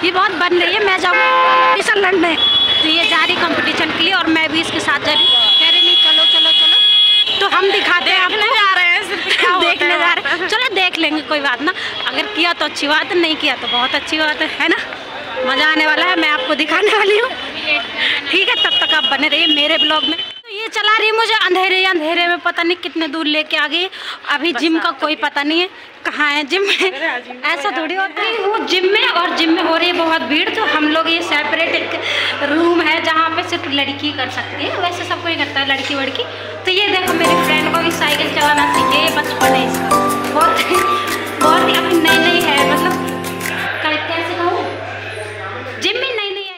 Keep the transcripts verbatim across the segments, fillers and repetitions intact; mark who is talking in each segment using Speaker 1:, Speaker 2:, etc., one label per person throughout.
Speaker 1: ये बहुत बन रही है। मैं जाऊँ कंपटीशन लड़ने, तो ये जा रही कंपटीशन के लिए और मैं भी इसके साथ जा रही। कह रही नहीं चलो चलो चलो, तो हम दिखाते हैं आपको।
Speaker 2: जा रहे हैं सिर्फ
Speaker 1: देखने जा रहे हैं, चलो देख लेंगे, कोई बात ना। अगर किया तो अच्छी बात है, नहीं किया तो बहुत अच्छी बात है, है ना। मज़ा आने वाला है, मैं आपको दिखाने वाली हूँ। ठीक है, तब तक आप बने रहिए मेरे ब्लॉग में। तो ये चला रही है मुझे अंधेरे अंधेरे में, पता नहीं कितने दूर लेके आ गई। अभी जिम का कोई पता नहीं है कहाँ है जिम में, ऐसा थोड़ी होता है। वो जिम में, और जिम में हो रही है बहुत भीड़, तो हम लोग ये सेपरेट एक रूम है जहाँ पे सिर्फ लड़की कर सकती है, वैसे सब कोई करता है लड़की वड़की। तो ये देखो मेरी फ्रेंड को भी साइकिल चलाना सीखे, बचपन है इसका, बहुत बहुत ही अभी नई नई है, मतलब कैसे कहूँ, जिम में नई नई आई।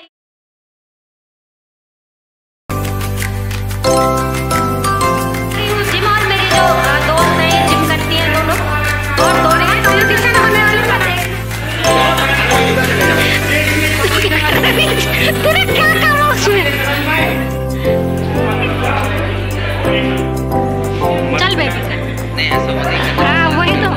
Speaker 1: जिम और मेरी जो दोस्त है जिम करती है दोनों, और दोनों हैं कंपटीशन होने वाले तेरा क्या काम है उसमें। चल बेबी कर,
Speaker 3: नहीं ऐसा मत ही।
Speaker 1: हाँ वही तो।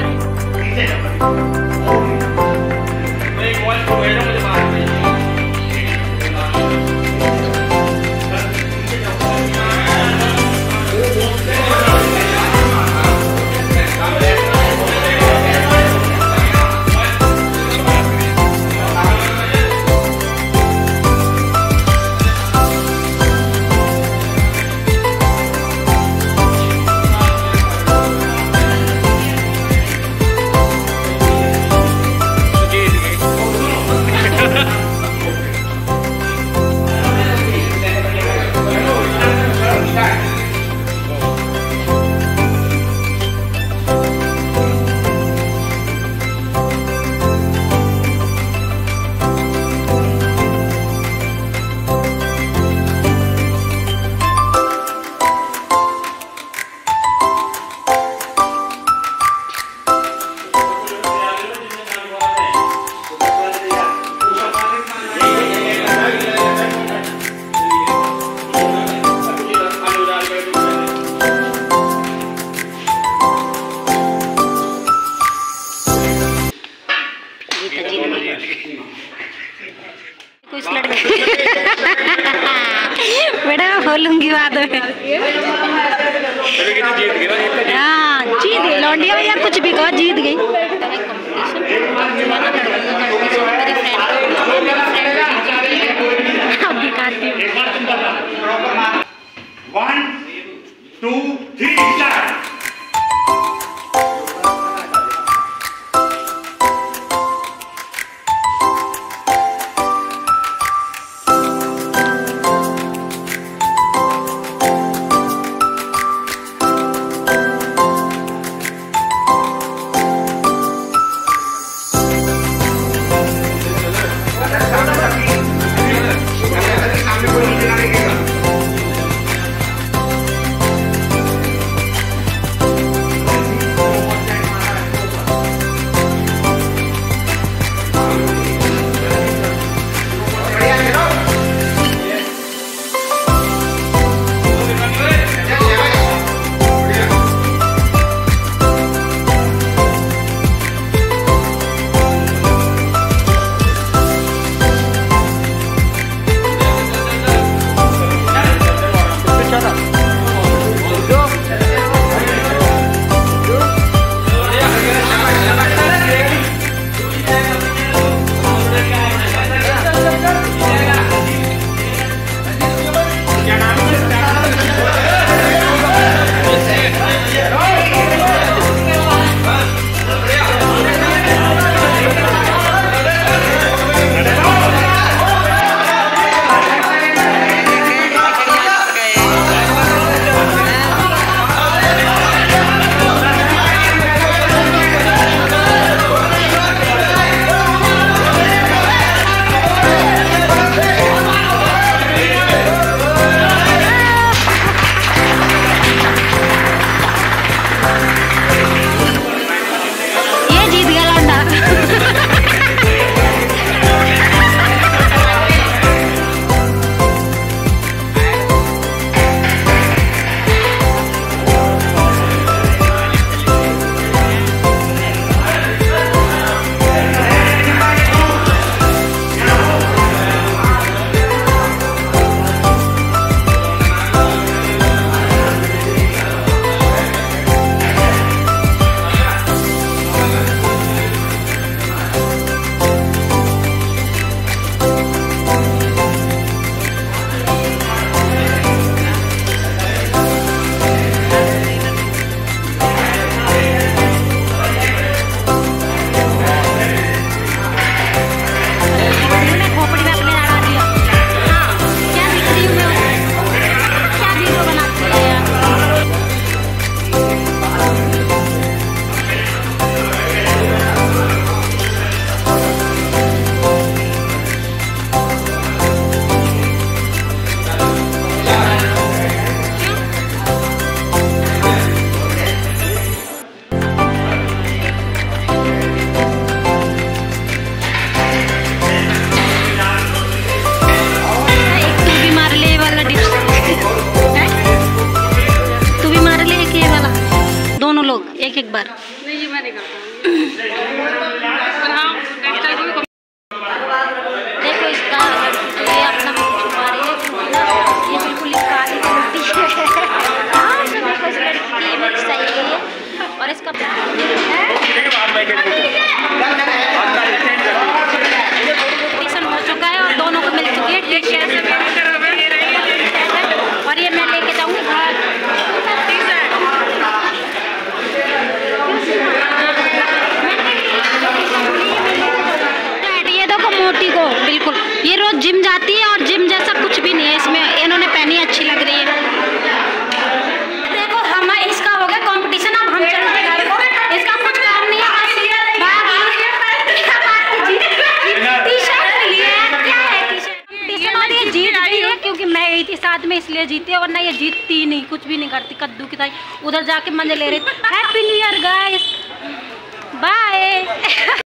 Speaker 1: कुछ लड़के बेटा मैं बोलूंगी बाद में। हाँ जीत गई लौंडिया भैया, कुछ भी कहो जीत गई। अब दिखाती हूँ।
Speaker 4: One two three start.
Speaker 1: बार।
Speaker 2: नहीं ये मैं नहीं करता।
Speaker 1: देखो इसका ये अपना मुँह छुपा रही है, ये बिल्कुल ही काली उल्टी है। हाँ देखो इस लड़की की इमेज सही है और इसका कंपटीशन हो चुका है और दोनों को मिल चुकी है टी शर्ट और ये मैं लेके जाऊंगी घर। ये देखो मोटी को बिल्कुल, ये रोज जिम जाती है और जिम जैसा कुछ भी नहीं है इसमें, इन्होंने पहनी अच्छी लग रही है। देखो हम इसका हो गया कंपटीशन, अब हम चलते घर को, इसका कुछ काम नहीं है। टी शर्ट लिए क्या है, टी शर्ट और ये जीत गई है क्योंकि मैं गई थी साथ में इसलिए जीती है, वरना ये जीतती नहीं, कुछ भी नहीं करती, कद्दू की तरह उधर जाके मजे ले रही थी। Happy new year guys, bye.